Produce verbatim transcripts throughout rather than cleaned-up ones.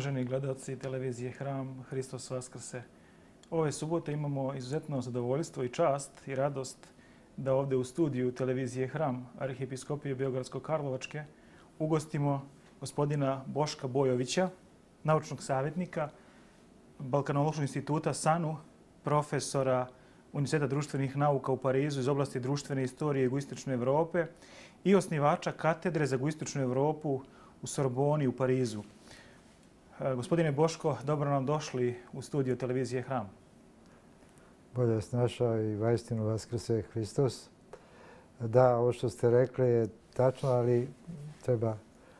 Uvaženi gledalci televizije Hram, Hristos Vaskrse. Ove subote imamo izuzetno zadovoljstvo i čast i radost da ovdje u studiju televizije Hram Arhiepiskopije Beogradsko-Karlovačke ugostimo gospodina Boška Bojovića, naučnog savjetnika Balkanološkog instituta SANU, profesora Univerziteta društvenih nauka u Parizu iz oblasti društvene istorije jugoistočne Evrope i osnivača katedre za jugoistočnu Evropu u Sorboni u Parizu. Gospodine Boško, dobro nam došli u studiju televizije Hram. Bolje vas našao i vaistinu Vaskrse Hristos. Da, ovo što ste rekli je tačno, ali treba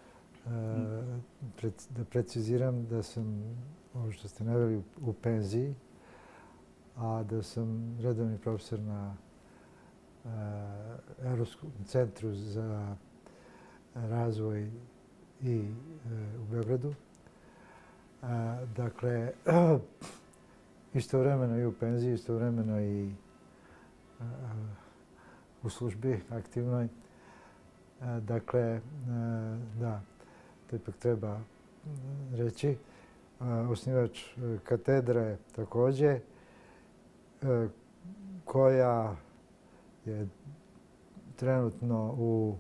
da preciziram da sam, ovo što ste naveli, u penziji, a da sam redovni profesor na Evropskom centru za razvoj i u Beogradu. Dakle, istovremeno i u penziji, istovremeno i u službi aktivnoj. Dakle, da, to ipak treba reći. Osnivač katedre također, koja je trenutno u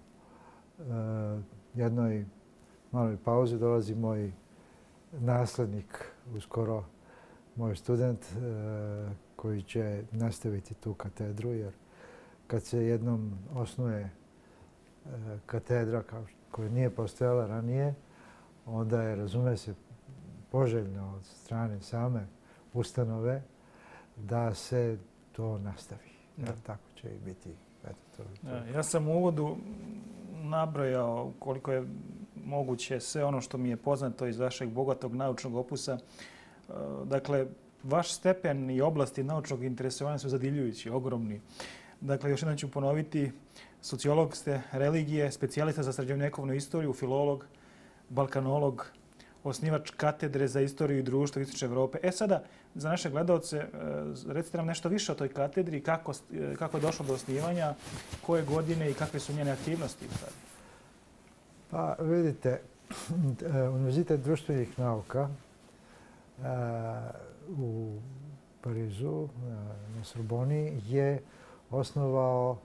jednoj maloj pauzi. Dolazi moj naslednik, uskoro moj student, koji će nastaviti tu katedru, jer kad se jednom osnuje katedra koja nije postojala ranije, onda je, razume se, poželjno od strane same ustanove da se to nastavi. Tako će i biti. Ja sam u uvodu nabrojao koliko je moguće sve ono što mi je poznato iz vašeg bogatog naučnog opusa. Dakle, vaš stepen i oblasti naučnog interesovanja su zadivljujući, ogromni. Dakle, još jednom ću ponoviti, sociolog ste religije, specijalista za srednjovjekovnu istoriju, filolog, balkanolog, osnivač katedre za istoriju i društvo Istočne Evrope. E sada, za naše gledalce, recite nam nešto više o toj katedri, kako, kako je došlo do osnivanja, koje godine i kakve su njene aktivnosti? Pa vidite, Univerzitet društvenih nauka u Parizu, na Sorboni, je osnovao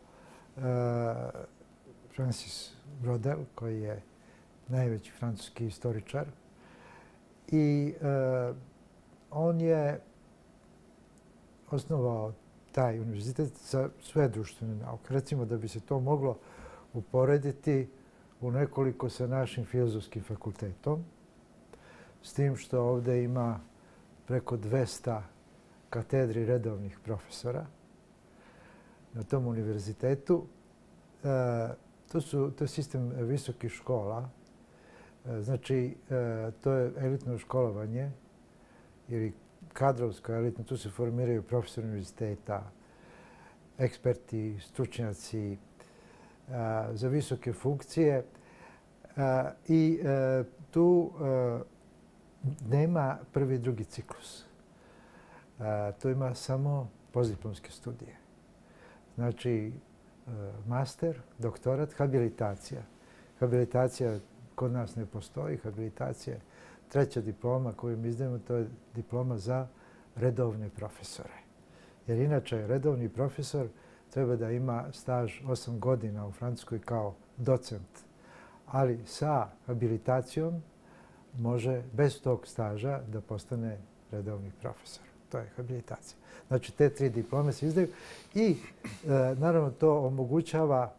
Francis Brodel, koji je najveći francuski istoričar. I on je osnovao taj univerzitet za sve društvene nauke. Recimo da bi se to moglo uporediti u nekoliko sa našim filozofskim fakultetom, s tim što ovdje ima preko dvesta katedri redovnih profesora na tom univerzitetu. To, su, to je sistem visokih škola. Znači, to je elitno školovanje ili kadrovsko elitno. Tu se formiraju profesori univerziteta, eksperti, stručnjaci za visoke funkcije. I tu nema prvi i drugi ciklus. To ima samo postdiplomske studije. Znači, master, doktorat, habilitacija. Habilitacija kod nas ne postoji. Habilitacija je treća diploma koju mi izdajemo, to je diploma za redovne profesore. Jer inače, redovni profesor treba da ima staž osam godina u Francuskoj kao docent. Ali sa habilitacijom može bez tog staža da postane redovni profesor. To je habilitacija. Znači, te tri diplome se izdaju i naravno to omogućava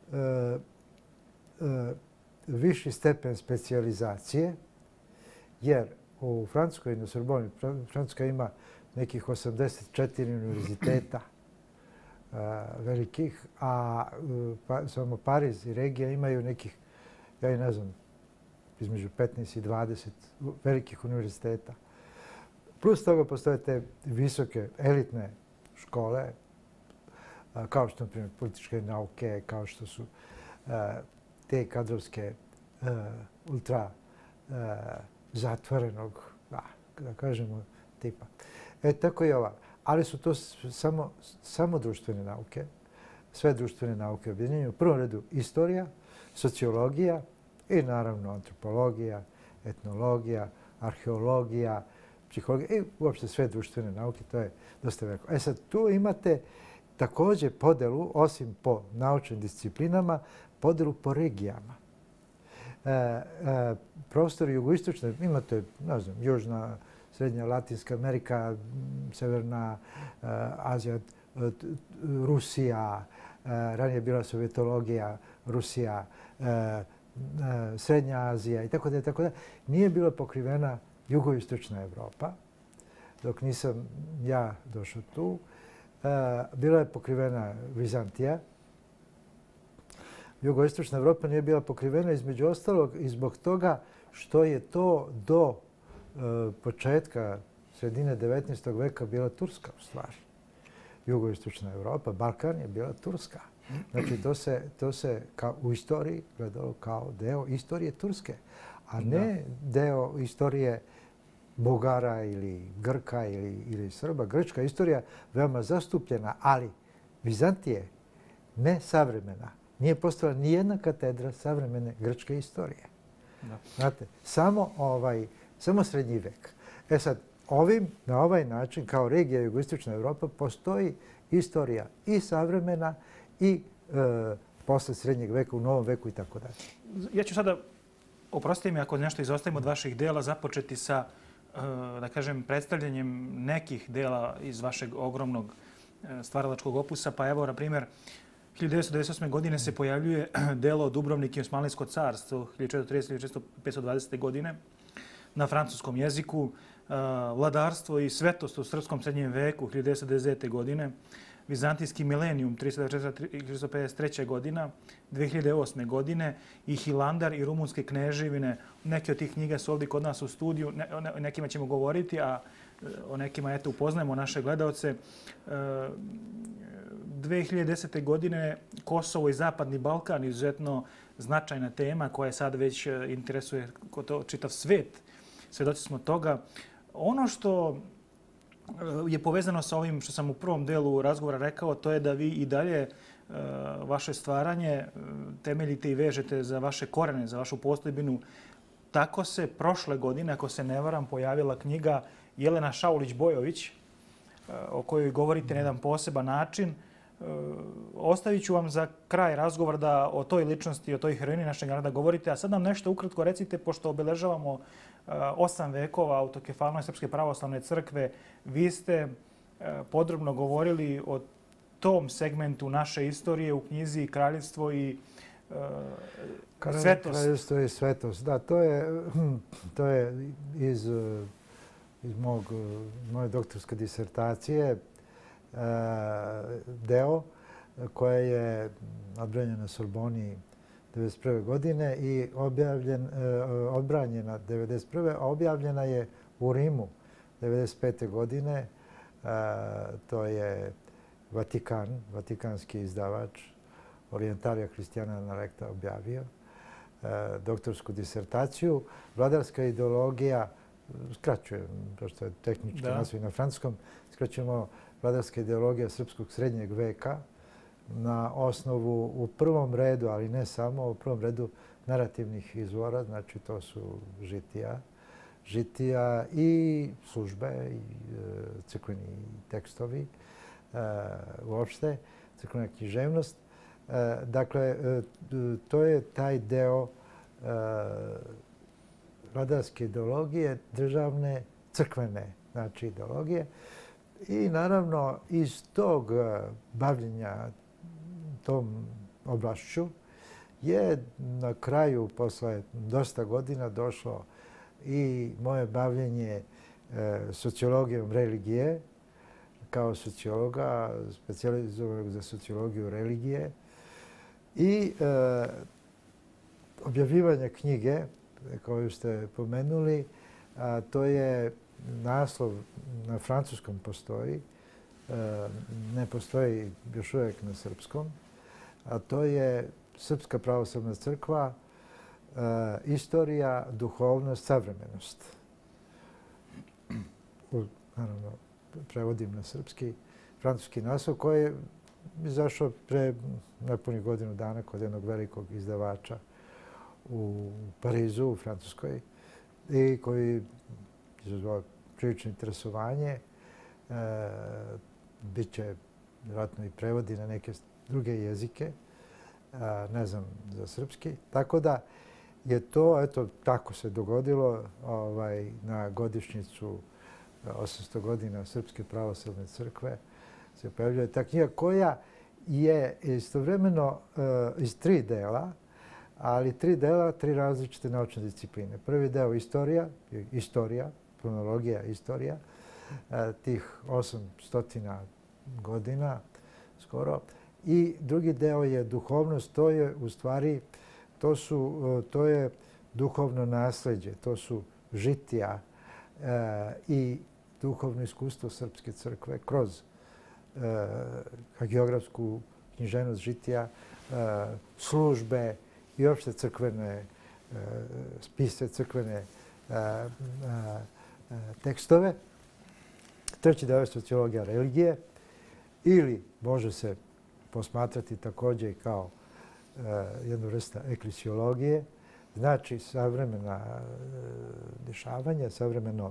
viši stepen specijalizacije, jer u Francuskoj i na Sorboni, Francuska ima nekih osamdeset četiri univerziteta velikih, a samo Pariz i regija imaju nekih, ja i ne znam, između petnaest i dvadeset velikih univerziteta. Plus toga postoje te visoke, elitne škole, kao što, na primjer, političke nauke, kao što su te kadrovske ultra zatvorenog, da kažemo, tipa. E, tako je ova. Ali su to samo, samo društvene nauke. Sve društvene nauke objedinjaju. U prvom redu istorija, sociologija i naravno antropologija, etnologija, arheologija, psihologija i uopšte sve društvene nauke, to je dosta veliko. E sad, tu imate također podelu, osim po naučnim disciplinama, podelu po regijama. E, e, prostor jugoistočne, imate, ne znam, Južna, Srednja, Latinska Amerika, Severna e, Azija, e, Rusija, e, ranije je bila Sovjetologija, Rusija, e, e, Srednja Azija i tako da, tako da. Nije bila pokrivena jugoistočna Evropa, dok nisam ja došao tu. E, bila je pokrivena Vizantija. Jugoistočna Evropa nije bila pokrivena između ostalog i zbog toga što je to do e, početka sredine devetnaestog veka bila Turska u stvari. Jugoistočna Evropa, Balkan je bila Turska. Znači to se, to se kao u istoriji gledalo kao deo istorije Turske, a ne deo istorije Bugara ili Grka ili, ili Srba. Grčka istorija veoma zastupljena, ali Vizantije ne savremena. Nije postala ni jedna katedra savremene grčke istorije. Da. Znate, samo, ovaj, samo srednji vek. E sad, ovim, na ovaj način, kao regija jugoistočna Evropa, postoji istorija i savremena i e, posle srednjeg veka, u novom veku i tako dalje. Ja ću sada, oprostite mi ako nešto izostavim od vaših dela, započeti sa, e, da kažem, predstavljanjem nekih dela iz vašeg ogromnog e, stvaralačkog opusa. Pa evo, na primjer, hiljadu devetsto devedeset osme. godine se pojavljuje delo Dubrovnik i Osmanlijsko carstvo hiljadu četiristo tridesete do petsto dvadesete. godine na francuskom jeziku, Vladarstvo i svetost u srpskom srednjem veku hiljadu devetsto devedeset devete. godine, Vizantijski milenijum tristo četrdeset četvrte. i tristo pedeset treće. godina, dve hiljade osme. godine i Hilandar i rumunske kneževine. Neke od tih knjiga su ovdje kod nas u studiju, o nekima ćemo govoriti, a o nekima eto upoznajemo naše gledalce. dve hiljade desete. godine Kosovo i Zapadni Balkan, izuzetno značajna tema koja sad već interesuje čitav svet. Svedoci smo toga. Ono što je povezano sa ovim što sam u prvom delu razgovora rekao, to je da vi i dalje vaše stvaranje temeljite i vežete za vaše korene, za vašu postojbinu. Tako se prošle godine, ako se ne varam, pojavila knjiga Jelena Šaulić-Bojović, o kojoj govorite na jedan poseban način. Ostavit ću vam za kraj razgovor da o toj ličnosti, o toj heroini našeg naroda govorite, a sad nam nešto ukratko recite, pošto obeležavamo osam vekova autokefalne Srpske pravoslavne crkve. Vi ste podrobno govorili o tom segmentu naše istorije u knjizi Kraljevstvo i svetost. Kraljevstvo i svetost, da, to je, to je iz, iz mog, moje doktorske disertacije deo koja je odbranjena na Sorboni devedeset prve. godine i objavljen, odbranjena devedeset prve. a objavljena je u Rimu devedeset pete. godine. To je Vatikan, vatikanski izdavač, Orientalija Christiana Nalecta objavio doktorsku disertaciju. Vladarska ideologija, skraćujem, pošto je tehnički naziv na francuskom, skraćujemo Vladarska ideologija srpskog srednjeg veka na osnovu u prvom redu, ali ne samo, u prvom redu narativnih izvora, znači to su žitija, žitija i službe i crkveni tekstovi, uopšte, crkvena književnost. Dakle, to je taj deo vladarske ideologije, državne, crkvene, znači ideologije. I naravno iz tog bavljenja tom oblašću je na kraju, posle dosta godina, došlo i moje bavljenje sociologijom religije, kao sociologa, specijalizovanog za sociologiju religije i objavljivanje knjige, koju ste pomenuli, to je naslov na francuskom postoji, ne postoji još uvijek na srpskom, a to je Srpska pravoslavna crkva, istorija, duhovnost, savremenost. Naravno, prevodim na srpski, francuski naslov koji je izašao pre nepunih godinu dana kod jednog velikog izdavača u Parizu, u Francuskoj. i koji izazvao prilično interesovanje. Biće vjerojatno i prevodi na neke druge jezike, ne znam za srpski. Tako da je to, eto, tako se dogodilo ovaj, na godišnjicu osamsto godina Srpske pravoslavne crkve se pojavljuje ta knjiga koja je istovremeno uh, iz tri dela, ali tri dela, tri različite naučne discipline. Prvi deo istorija, istorija, kronologija istorija, uh, tih osamstotina godina skoro. I drugi deo je duhovnost, to je u stvari, to, su, uh, to je duhovno nasleđe, to su žitija uh, i duhovno iskustvo Srpske crkve kroz uh, hagiografsku književnost žitija, uh, službe i opšte crkvene uh, spise, crkvene uh, uh, tekstove. Treći deo je sociologija religije ili može se posmatrati također i kao uh, jednu vrsta eklesiologije, znači savremena uh, dešavanja, savremeno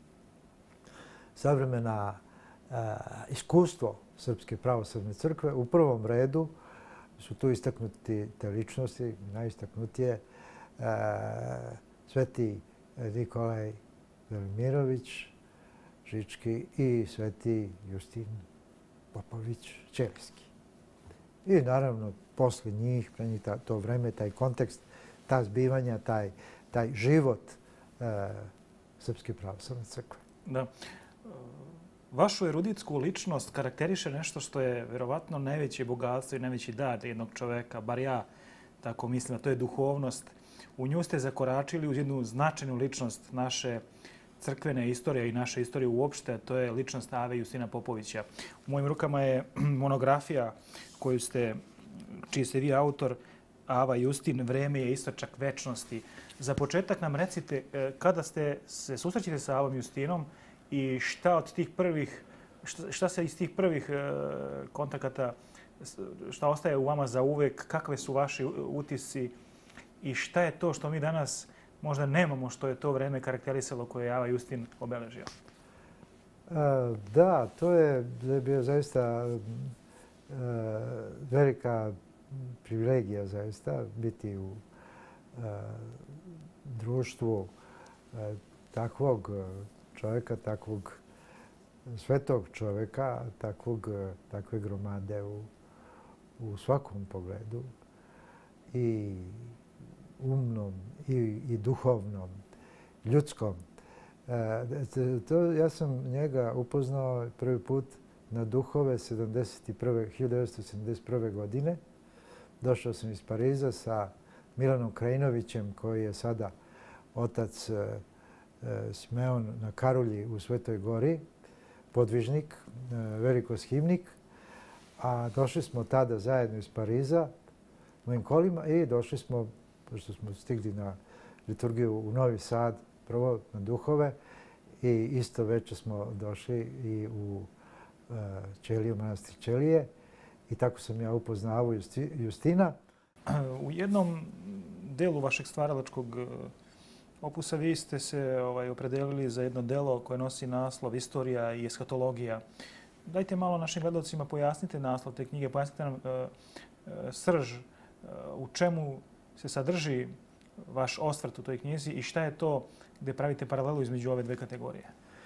savremena uh, iskustvo Srpske pravoslavne crkve. U prvom redu su tu istaknuti te ličnosti, najistaknutije uh, sveti Nikolaj Velimirović Žički i sveti Justin Popović Ćelijski. I naravno posle njih, pre njih to vreme, taj kontekst, ta zbivanja, taj, taj život uh, Srpske pravoslavne crkve. Da. Vašu eruditsku ličnost karakteriše nešto što je vjerovatno najveće bogatstvo i najveći dar jednog čoveka, bar ja tako mislim, a to je duhovnost. U nju ste zakoračili uz jednu značajnu ličnost naše crkvene istorije i naše istorije uopšte, to je ličnost Ave Justina Popovića. U mojim rukama je monografija koju ste, čiji ste vi autor, Ava Justin, vreme je istočak večnosti. Za početak nam recite kada ste se susrećili sa Avom Justinom i šta od tih prvih, šta, šta se iz tih prvih e, kontakata, šta ostaje u vama za uvek, kakve su vaši utisci i šta je to što mi danas možda nemamo, što je to vreme karakterisalo koje je Ava Justin obeležio? A, da, to je, je bio zaista a, velika privilegija zaista biti u a, društvu a, takvog čovjeka, takvog svetog čovjeka, takvog, takve gromade u, u svakom pogledu i umnom i, i duhovnom, ljudskom. E, to, ja sam njega upoznao prvi put na duhove hiljadu devetsto sedamdeset prve. godine. Došao sam iz Pariza sa Milanom Krajinovićem, koji je sada otac e, Simeon na Karulji u Svetoj Gori, podvižnik, e, velikoshimnik. A došli smo tada zajedno iz Pariza mojim kolima i došli smo, pošto smo stigli na liturgiju u Novi Sad, prvo na duhove i isto večer smo došli i u uh, Ćeliju, manastir Ćelije i tako sam ja upoznao Justina. U jednom delu vašeg stvaralačkog opusa vi ste se ovaj, opredelili za jedno delo koje nosi naslov Istorija i eskatologija. Dajte malo našim gledalcima pojasnite naslov te knjige, pojasnite nam uh, uh, srž, uh, u čemu se sadrži vaš osvrt u toj knjizi i šta je to gdje pravite paralelu između ove dve kategorije?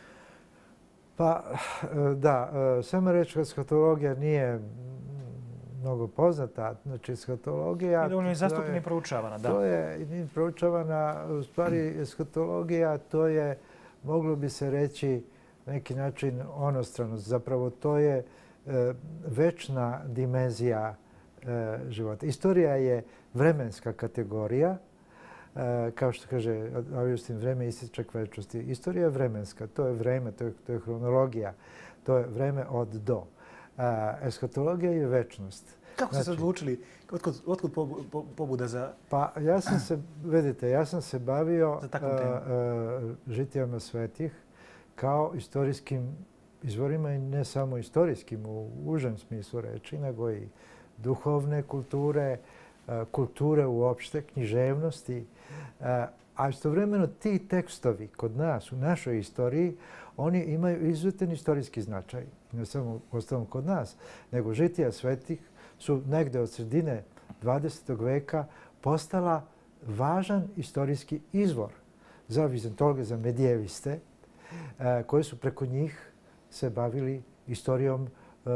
Pa da, sama reč eskatologija nije mnogo poznata. Znači, eskatologija... I dovoljno je zastupljena i proučavana, da. To je proučavana, u stvari, eskatologija, to je, moglo bi se reći, na neki način onostranost. Zapravo, to je e, večna dimenzija e, života. Istorija je vremenska kategorija. E, kao što kaže Augustin, vreme ističak večnosti. Istorija je vremenska. To je vreme, to je, to je hronologija. To je vreme od do. A, eskatologija je večnost. Kako ste znači, se odlučili? Otkud, otkud pobuda za... Pa ja sam se, vidite, ja sam se bavio a, a, žitijama svetih kao istorijskim izvorima i ne samo istorijskim u užem smislu reči, nego i duhovne kulture, a, kulture uopšte, književnosti. A, A istovremeno ti tekstovi kod nas, u našoj istoriji, oni imaju izuzetan istorijski značaj. Ne samo ostalom kod nas, nego žitija svetih su negde od sredine dvadesetog veka postala važan istorijski izvor za vizantologe, za medijeviste, koji su preko njih se bavili istorijom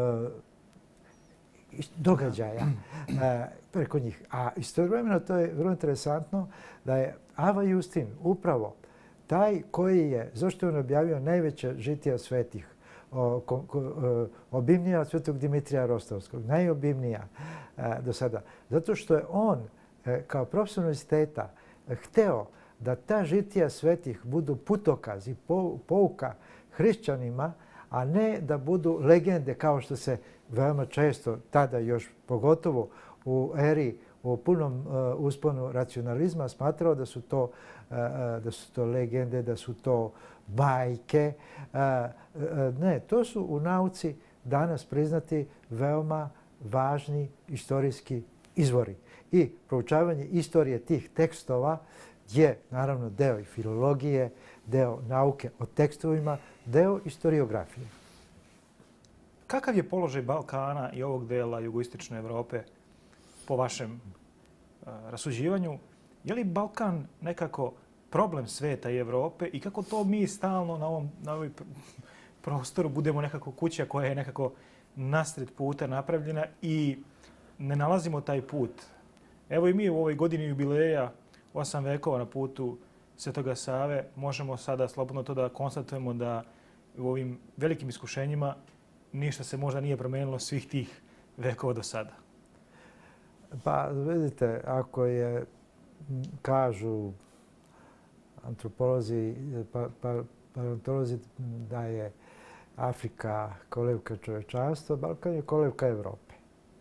događaja preko njih. A istovremeno to je vrlo interesantno da je Ava Justin upravo taj koji je, zašto je on objavio najveća žitija svetih, obimnija od svetog Dimitrija Rostovskog, najobimnija do sada. Zato što je on kao profesor univerziteta hteo da ta žitija svetih budu putokaz i pouka hrišćanima, a ne da budu legende kao što se veoma često, tada još pogotovo u eri, u punom usponu racionalizma, smatrao da su to, da su to legende, da su to bajke. Ne, to su u nauci danas priznati veoma važni istorijski izvori. I proučavanje istorije tih tekstova je naravno deo i filologije, deo nauke o tekstovima, deo istoriografije. Kakav je položaj Balkana i ovog dela jugoistočne Evrope po vašem uh, rasuđivanju? Je li Balkan nekako problem sveta i Evrope i kako to mi stalno na ovom na ovoj prostoru budemo nekako kuća koja je nekako nasred puta napravljena i ne nalazimo taj put? Evo i mi u ovoj godini jubileja osam vekova na putu Svetoga Save možemo sada slobodno to da konstatujemo da u ovim velikim iskušenjima ništa se možda nije promenilo svih tih vekova do sada. Pa vidite, ako je, kažu antropolozi, pa, pa, paleontolozi da je Afrika kolevka čovečanstva, Balkan je kolevka Evrope.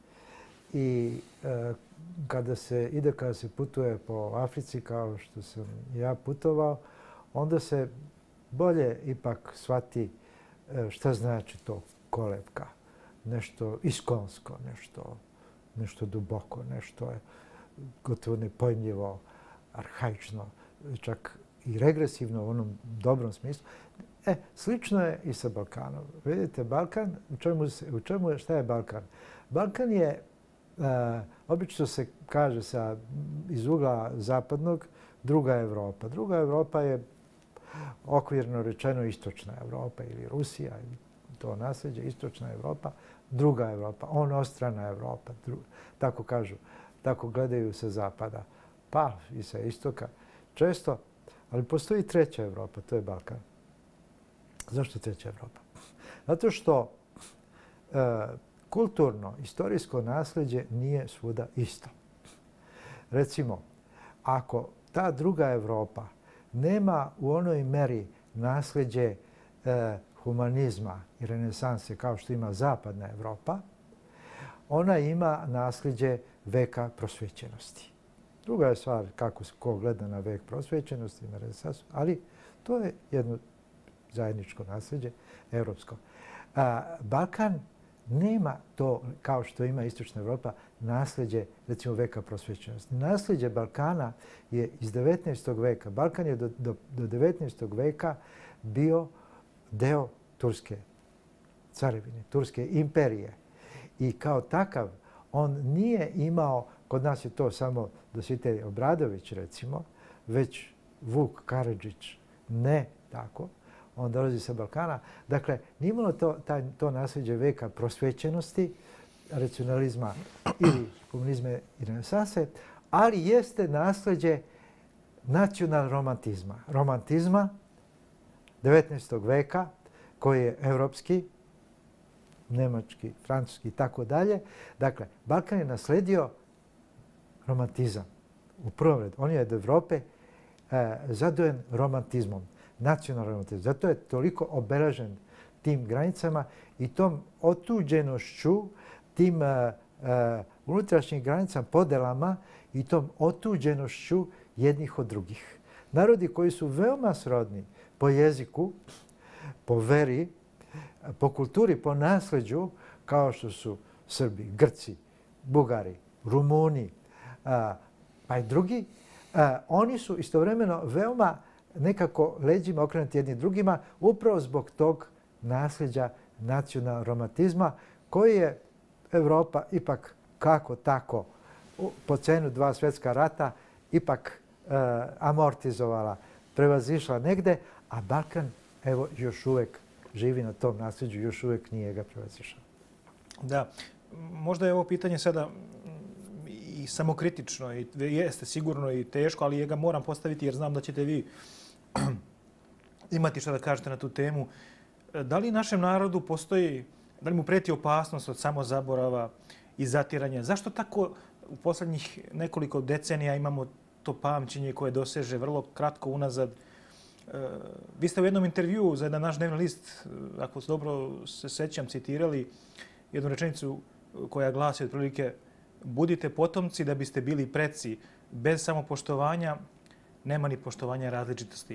I e, kada se ide, kada se putuje po Africi, kao što sam ja putovao, onda se bolje ipak shvati šta znači to kolevka. Nešto iskonsko, nešto, nešto duboko, nešto je gotovo nepojmljivo, arhaično, čak i regresivno u onom dobrom smislu. E, slično je i sa Balkanom. Vidite, Balkan, u čemu, se, u čemu je, šta je Balkan? Balkan je, uh, obično se kaže sa, iz ugla zapadnog, druga Evropa. Druga Evropa je okvirno rečeno istočna Evropa ili Rusija, ili to nasljeđe, istočna Evropa, druga Evropa, onostrana Evropa, dru, tako kažu, tako gledaju sa zapada, pa i sa istoka često, ali postoji treća Evropa, to je Balkan. Zašto treća Evropa? Zato što e, kulturno, istorijsko nasljeđe nije svuda isto. Recimo, ako ta druga Evropa nema u onoj meri nasljeđe e, humanizma i renesanse kao što ima zapadna Evropa, ona ima nasljeđe veka prosvećenosti. Druga je stvar kako se ko gleda na vek prosvećenosti, na renesansu, ali to je jedno zajedničko nasljeđe, evropsko. A, Balkan nema to, kao što ima istočna Evropa, nasljeđe, recimo, veka prosvećenosti. Nasljeđe Balkana je iz devetnaestog veka. Balkan je do, do, do devetnaestog veka bio deo Turske carevine, Turske imperije. I kao takav on nije imao, kod nas je to samo Dositej Obradović, recimo, već Vuk Karadžić, ne tako. On dolazi sa Balkana. Dakle, nije imalo to, taj, to nasljeđe veka prosvećenosti, racionalizma ili komunizma i renesanse, ali jeste nasljeđe nacional romantizma. Romantizma devetnaestog veka, koji je evropski, nemački, francuski i tako dalje. Dakle, Balkan je nasledio romantizam u prvom redu. On je od Evrope e, zadojen romantizmom, nacionalnom romantizmom. Zato je toliko obeležen tim granicama i tom otuđenošću, tim e, e, unutrašnjim granicama, podelama i tom otuđenošću jednih od drugih. Narodi koji su veoma srodni po jeziku, po veri, po kulturi, po nasljeđu, kao što su Srbi, Grci, Bugari, Rumuni, a, pa i drugi, oni su istovremeno veoma nekako leđima okrenuti jedni drugima upravo zbog tog nasljeđa nacionalnog romantizma koji je Europa ipak kako tako po cenu dva svjetska rata ipak e, amortizovala, prevazišla negde, a Balkan evo još uvijek živi na tom nasljeđu, još uvijek nije ga prevazišao. Da, možda je ovo pitanje sada i samokritično i jeste sigurno i teško, ali ja ga moram postaviti jer znam da ćete vi imati što da kažete na tu temu. Da li našem narodu postoji, da li mu preti opasnost od samozaborava i zatiranja? Zašto tako u posljednjih nekoliko decenija imamo to pamćenje koje doseže vrlo kratko unazad? Vi ste u jednom intervjuu za jedan naš dnevni list, ako dobro se sećam, citirali jednu rečenicu koja glasi otprilike: budite potomci da biste bili preci. Bez samopoštovanja nema ni poštovanja različitosti.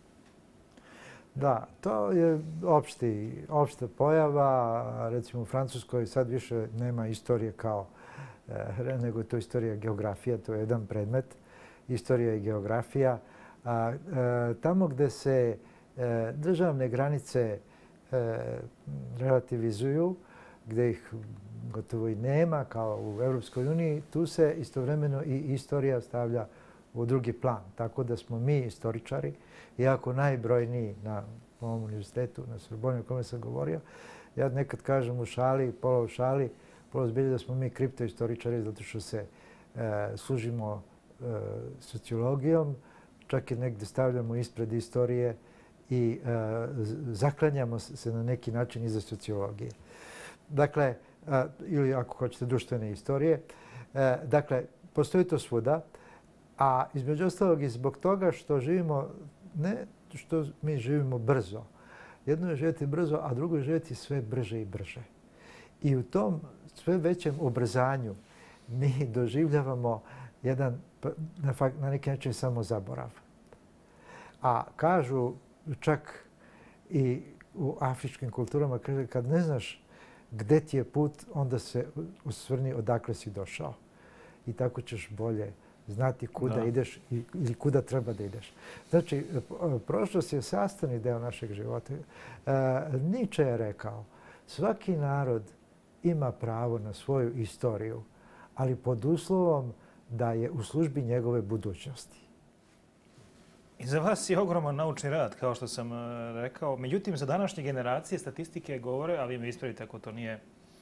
Da, to je opšti, opšta pojava. Recimo u Francuskoj sad više nema istorije kao, eh, nego je to istorija geografija, to je jedan predmet. Istorija i geografija. A, e, tamo gde se e, državne granice e, relativizuju, gde ih gotovo i nema kao u Europskoj uniji, tu se istovremeno i istorija stavlja u drugi plan. Tako da smo mi istoričari, iako najbrojniji na ovom univerzitetu, na Sorboni o kome sam govorio, ja nekad kažem u šali, pola u šali, pola zbilje da smo mi kriptoistoričari zato što se e, služimo e, sociologijom, čak i negdje stavljamo ispred istorije i e, zaklanjamo se na neki način iza sociologije. Dakle, e, ili ako hoćete društvene istorije. E, dakle, postoji to svuda, a između ostalog i zbog toga što živimo, ne što mi živimo brzo. Jedno je živjeti brzo, a drugo je živjeti sve brže i brže. I u tom sve većem ubrzanju mi doživljavamo jedan na neki način samo zaborav. A kažu čak i u afričkim kulturama, kaže, kad ne znaš gde ti je put, onda se osvrni odakle si došao. I tako ćeš bolje znati kuda da. ideš ili kuda treba da ideš. Znači, prošlost je sastavni deo našeg života. E, Nietzsche je rekao, svaki narod ima pravo na svoju istoriju, ali pod uslovom da je u službi njegove budućnosti. I za vas je ogroman naučni rad, kao što sam rekao. Međutim, za današnje generacije statistike govore, ali me ispravite ako to nije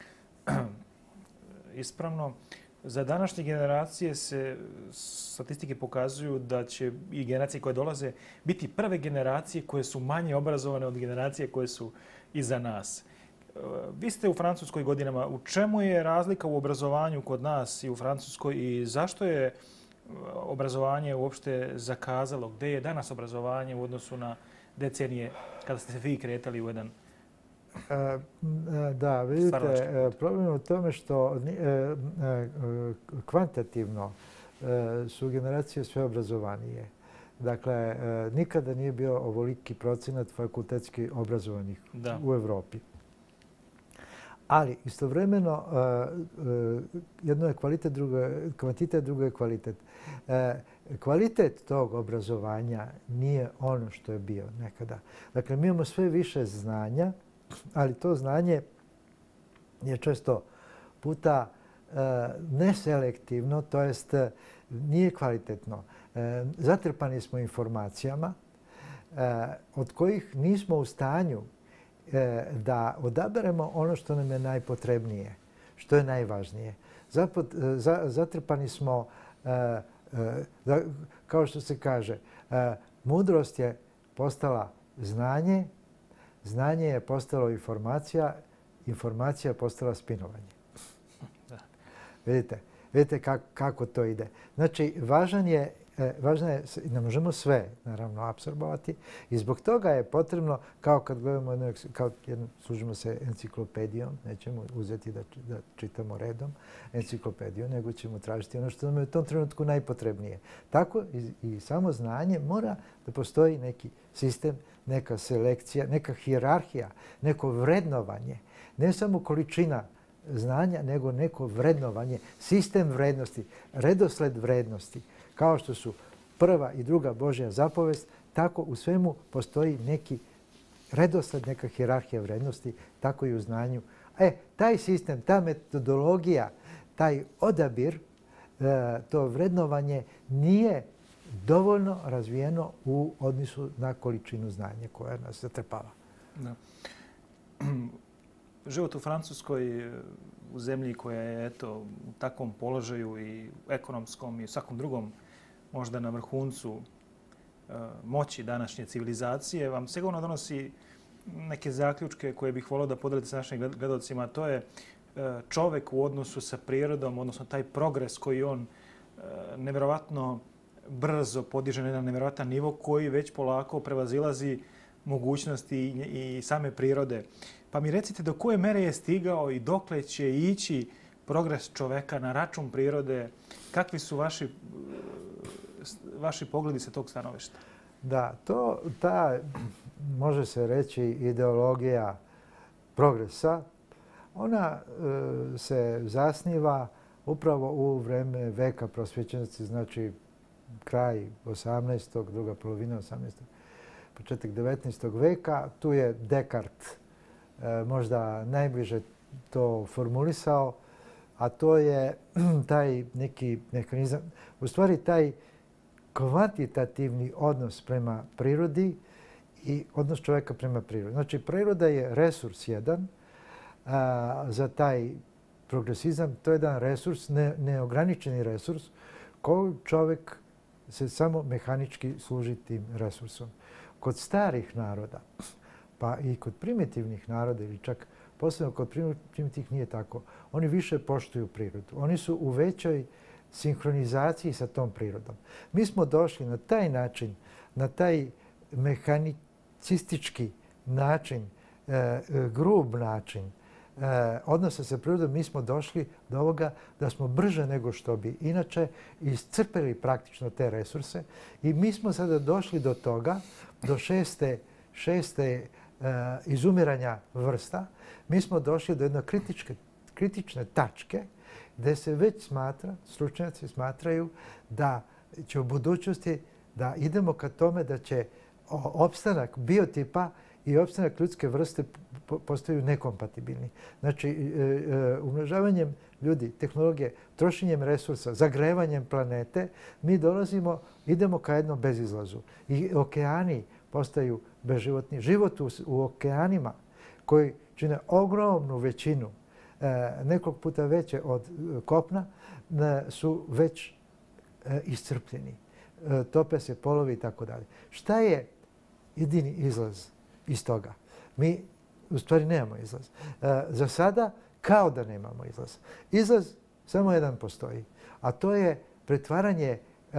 ispravno, za današnje generacije se statistike pokazuju da će i generacije koje dolaze biti prve generacije koje su manje obrazovane od generacije koje su iza nas. Vi ste u Francuskoj godinama. U čemu je razlika u obrazovanju kod nas i u Francuskoj i zašto je obrazovanje uopšte zakazalo? Gde je danas obrazovanje u odnosu na decenije kada ste se vi kretali u jedan Da, vidite, problem je u tome što kvantitativno su generacije sve obrazovanije. Dakle, nikada nije bio ovoliki procenat fakultetski obrazovanih da. u Evropi. Ali istovremeno jedno je kvalitet, drugo je kvantitet, drugo je kvalitet. Kvalitet tog obrazovanja nije ono što je bio nekada. Dakle, mi imamo sve više znanja, ali to znanje je često puta neselektivno, to jest nije kvalitetno. Zatrpani smo informacijama od kojih nismo u stanju da odaberemo ono što nam je najpotrebnije, što je najvažnije. Zatrpani smo, kao što se kaže, mudrost je postala znanje, znanje je postalo informacija, informacija je postala spinovanje. Vidite, vidite kako, kako to ide. Znači, važan je, važno je, ne možemo sve, naravno, apsorbovati i zbog toga je potrebno, kao kad gledamo jednu, kao jednu, služimo se enciklopedijom, nećemo uzeti da, da čitamo redom enciklopediju, nego ćemo tražiti ono što nam je u tom trenutku najpotrebnije. Tako i, i samo znanje mora da postoji neki sistem, neka selekcija, neka hijerarhija, neko vrednovanje, ne samo količina znanja, nego neko vrednovanje, sistem vrednosti, redosled vrednosti, kao što su prva i druga Božja zapovest, tako u svemu postoji neki redosled, neka hijerarhija vrednosti, tako i u znanju. E, taj sistem, ta metodologija, taj odabir, to vrednovanje nije dovoljno razvijeno u odnosu na količinu znanja koja nas zatrpava. Da. Život u Francuskoj, u zemlji koja je eto, u takvom položaju i ekonomskom i u svakom drugom, možda na vrhuncu moći današnje civilizacije, vam sigurno donosi neke zaključke koje bih volio da podelite sa našim gledalcima. To je čovjek u odnosu sa prirodom, odnosno taj progres koji on nevjerovatno brzo podiže na jedan nevjerojatan nivo koji već polako prevazilazi mogućnosti i same prirode. Pa mi recite do koje mere je stigao i dokle će ići progres čoveka na račun prirode? Kakvi su vaši, vaši pogledi sa tog stanovišta? Da, to, ta, može se reći, ideologija progresa, ona e, se zasniva upravo u vreme veka prosvjećenosti, znači kraj osamnaestog, druga polovina osamnaestog, početak devetnaestog veka. Tu je Descartes e, možda najbliže to formulisao, a to je taj neki mehanizam, u stvari taj kvantitativni odnos prema prirodi i odnos čovjeka prema prirodi. Znači, priroda je resurs jedan a, za taj progresizam. To je jedan resurs, ne, neograničeni resurs, koji čovjek se samo mehanički služi tim resursom. Kod starih naroda, pa i kod primitivnih naroda, ili čak posebno kod primitivnih nije tako, oni više poštuju prirodu. Oni su u većoj sinhronizaciji sa tom prirodom. Mi smo došli na taj način, na taj mehanicistički način, e, grub način e, odnosa sa prirodom, mi smo došli do ovoga da smo brže nego što bi inače iscrpili praktično te resurse i mi smo sada došli do toga, do šeste, šeste e, izumiranja vrsta, mi smo došli do jedne kritičke, kritične tačke gdje se već smatra, stručnjaci smatraju da će u budućnosti da idemo ka tome da će opstanak biotipa i opstanak ljudske vrste postaju nekompatibilni. Znači, umnožavanjem ljudi, tehnologije, trošenjem resursa, zagrevanjem planete, mi dolazimo, idemo ka jednom bezizlazu. I okeani postaju bezživotni. Život u, u okeanima koji čine ogromnu većinu, nekog puta veće od kopna, su već iscrpljeni. Tope se polovi i tako dalje. Šta je jedini izlaz iz toga? Mi u stvari nemamo izlaz. Za sada kao da nemamo izlaz. Izlaz samo jedan postoji, a to je pretvaranje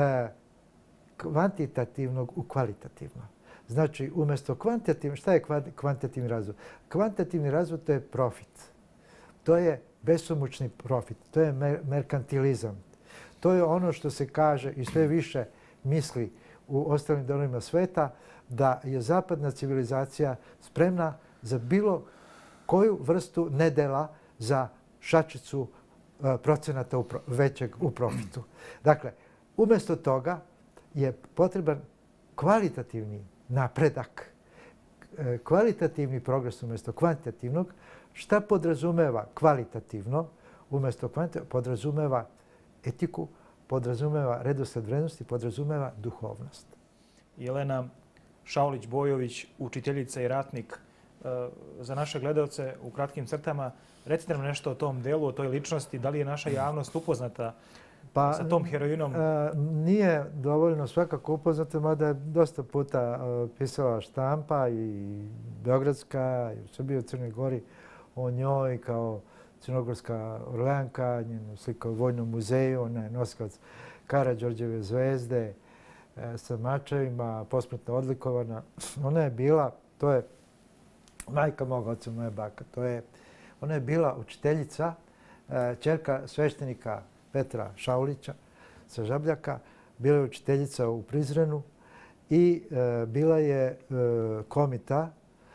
kvantitativnog u kvalitativno. Znači, umjesto kvantitativnog, šta je kvantitativni razvoj? Kvantitativni razvoj to je profit. To je besomučni profit, to je merkantilizam. To je ono što se kaže i sve više misli u ostalim delovima sveta, da je zapadna civilizacija spremna za bilo koju vrstu nedela za šačicu procenata većeg u profitu. Dakle, umjesto toga je potreban kvalitativni napredak, kvalitativni progres umjesto kvantitativnog. Šta podrazumeva kvalitativno umjesto kvantitativno? Podrazumeva etiku, podrazumeva redosled vrednosti, podrazumeva duhovnost. Jelena Šaulić-Bojović, učiteljica i ratnik. Za naše gledalce u kratkim crtama, recite nam nešto o tom delu, o toj ličnosti. Da li je naša javnost upoznata pa, sa tom heroinom? A, nije dovoljno svakako upoznata, mada je dosta puta a, pisala štampa i Beogradska, i u Srbiji, u Crnoj Gori, o njoj kao crnogorska Orleanka, njenu sliku u Vojnom muzeju, ona je nosilac Karađorđeve zvezde e, sa mačevima, posmrtno odlikovana. Ona je bila, to je majka mog oca, moja baka, to je, ona je bila učiteljica, e, ćerka sveštenika Petra Šaulića sa Žabljaka, bila je učiteljica u Prizrenu i e, bila je e, komita.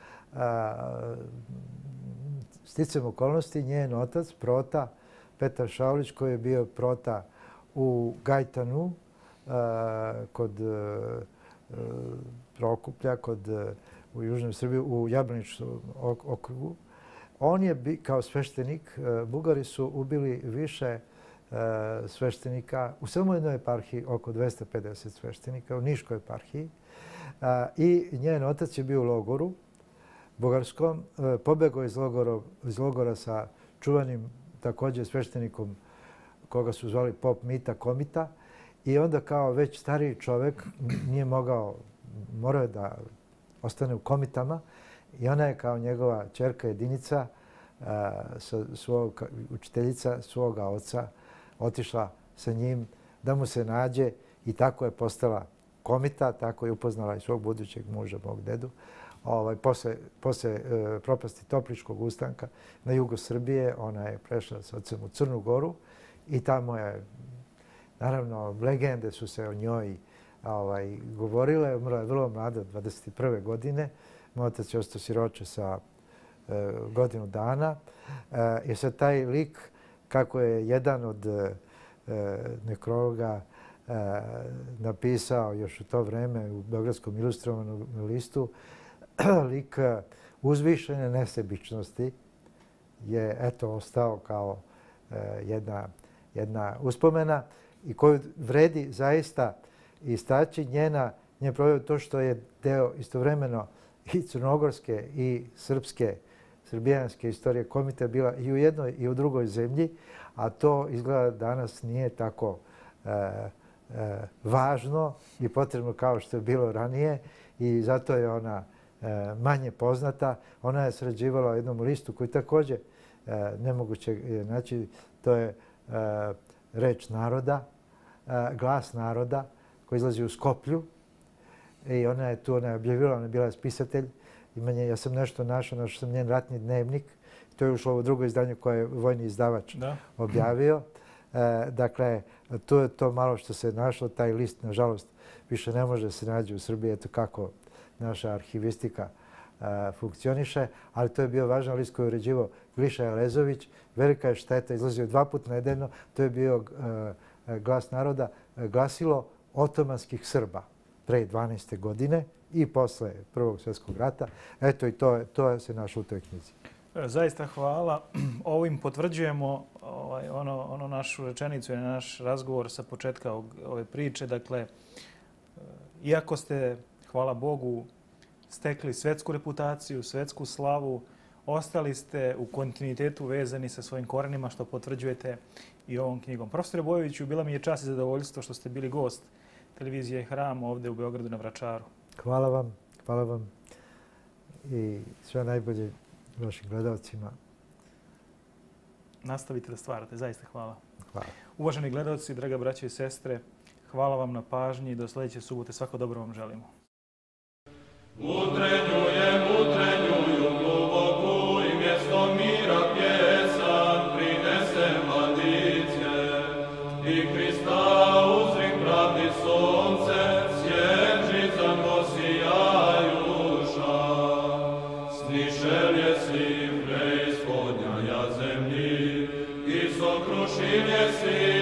E, Sticam okolnosti, njen otac, prota, Petar Šaulić, koji je bio prota u Gajtanu, kod Prokuplja, kod, u Južnoj Srbiji, u Jablaničkom okrugu. On je, kao sveštenik, Bugari su ubili više sveštenika u samo jednoj eparhiji, oko dvesta pedeset sveštenika, u Niškoj eparhiji. I njen otac je bio u logoru bugarskom, pobegao iz logora, iz logora sa čuvanim također sveštenikom koga su zvali pop Mita Komita. I onda kao već stariji čovjek nije mogao, morao je da ostane u komitama i ona je kao njegova ćerka jedinica, svog, učiteljica svoga oca, otišla sa njim da mu se nađe i tako je postala komita, tako je upoznala i svog budućeg muža, mog dedu. Ovaj, posle, posle e, propasti Topličkog ustanka na jugu Srbije, ona je prešla sa ocem u Crnu Goru i tamo je, naravno, legende su se o njoj ovaj, govorile. Umrla je vrlo mlada, dvadeset prve godine. Moj otac je ostao siroče sa e, godinu dana. E, I sad taj lik, kako je jedan od e, nekrologa e, napisao još u to vreme u Beogradskom ilustrovanom listu, lik uzvišene nesebičnosti je eto ostao kao e, jedna, jedna uspomena i koju vredi zaista istaći. Njena, njen problem to što je deo istovremeno i crnogorske i srpske, srbijanske istorije komite bila i u jednoj i u drugoj zemlji, a to izgleda danas nije tako e, e, važno i potrebno kao što je bilo ranije i zato je ona e, manje poznata. Ona je sređivala u jednom listu koji također e, nemoguće je naći, to je e, Reč naroda, e, Glas naroda, koji izlazi u Skoplju. I ona je tu, ona je objavila, ona je bila spisatelj. Imanje, ja sam nešto našao, našao sam njen ratni dnevnik. To je ušlo u drugo izdanje koje je vojni izdavač da. objavio. E, dakle, tu je to malo što se našlo. Taj list, nažalost, više ne može se naći u Srbiji. Eto kako naša arhivistika e, funkcioniše. Ali to je bio važan list koji je uređivao Gliša Jelezović. Velika je šteta, izlazio dva puta nedeljno. To je bio e, Glas naroda, glasilo otomanskih Srba pre dvanaeste godine i posle Prvog svjetskog rata. Eto i to, to se našlo u toj knjizi. Zaista hvala. Ovim potvrđujemo ovaj, ono, ono našu rečenicu i naš razgovor sa početka ove priče. Dakle, iako ste, hvala Bogu, stekli svetsku reputaciju, svetsku slavu, ostali ste u kontinuitetu vezani sa svojim korenima, što potvrđujete i ovom knjigom. Profesore Bojoviću, bila mi je čast i zadovoljstvo što ste bili gost televizije Hram ovdje u Beogradu na Vračaru. Hvala vam, hvala vam i sve najbolje vašim gledalcima. Nastavite da stvarate, zaista hvala. Hvala. Uvaženi gledalci, draga braće i sestre, hvala vam na pažnji i do sljedeće subote. Svako dobro vam želimo. Utrenjujem, utrenjuju globoku i mjesto mira pjesan prinese mladiće i Krista uzring pravdi sonce svjećicam posijajuša. Snišel je si preispodnja ja zemlji i sokrušil je si